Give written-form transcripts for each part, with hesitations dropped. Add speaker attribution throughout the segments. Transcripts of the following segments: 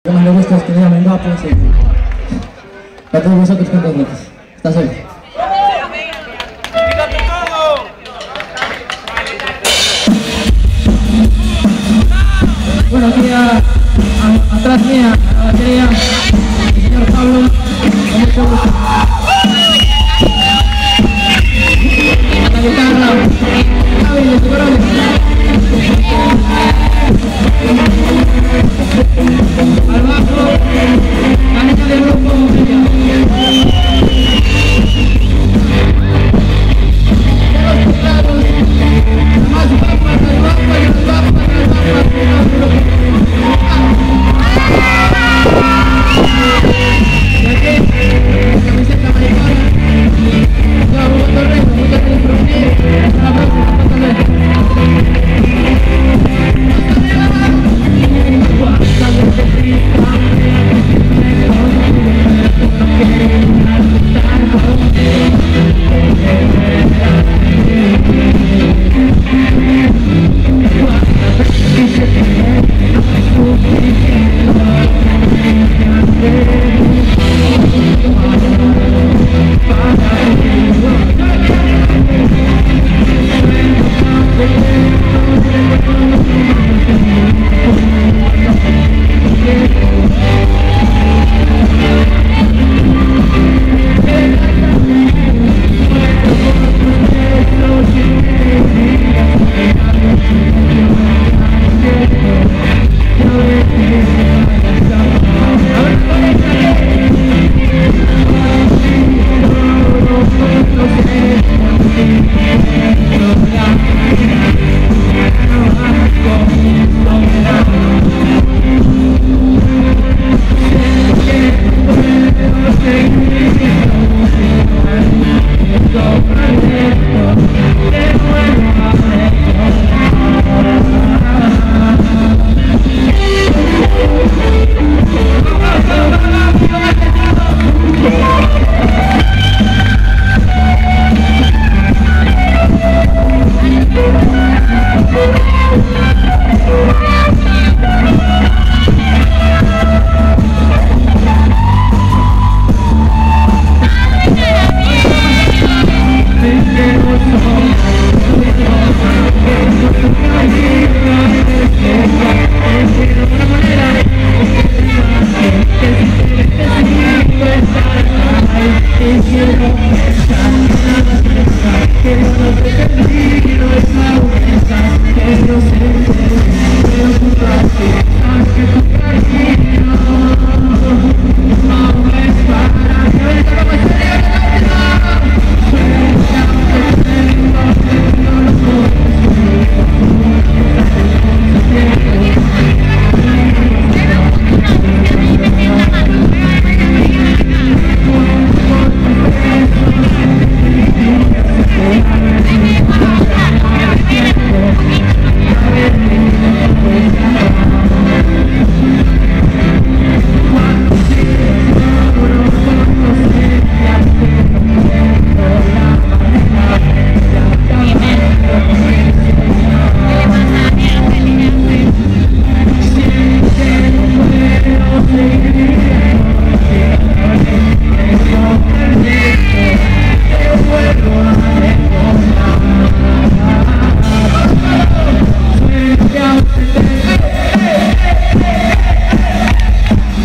Speaker 1: Lo que más le gusta es que me llamen guapos y para todos vosotros cuantas gracias. Hasta siempre. Bueno, aquí atrás mía, a la batería, el señor Pablo, con mucho gusto. A la guitarra, Javi de Tiburones. Al bajo, la niña del grupo Mujilla. De los teclados, más guapas, y los guapas, y aquí, camiseta americana, ya Hugo Torres, muchas gracias por venir, hasta la próxima,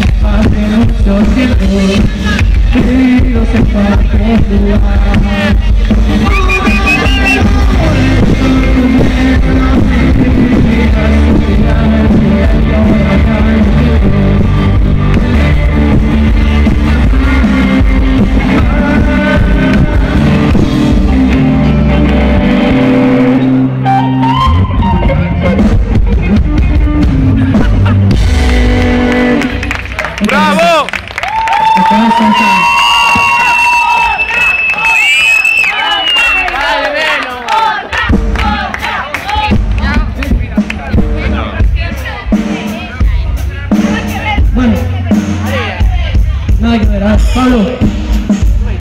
Speaker 1: yo siento que no se puede